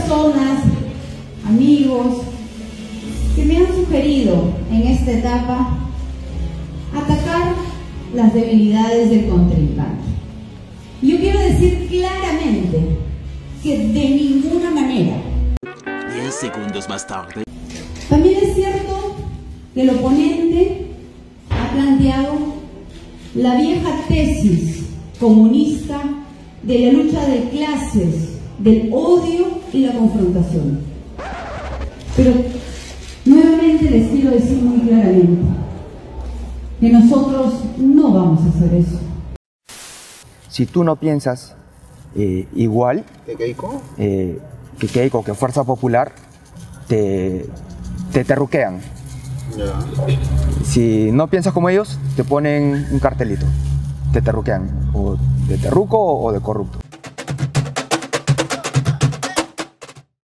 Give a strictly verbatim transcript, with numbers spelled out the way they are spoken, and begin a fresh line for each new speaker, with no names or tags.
personas, amigos, que me han sugerido en esta etapa atacar las debilidades del contrincante. Y yo quiero decir claramente que de ninguna manera.
Diez segundos más tarde.
También es cierto que el oponente ha planteado la vieja tesis comunista de la lucha de clases, del odio y la confrontación. Pero nuevamente les quiero decir muy claramente que nosotros no vamos a hacer eso.
Si tú no piensas eh, igual
¿Que Keiko?
eh, que Keiko, que Fuerza Popular, te, te terruquean.
Ya.
Si no piensas como ellos, te ponen un cartelito, te terruquean, o de terruco o de corrupto.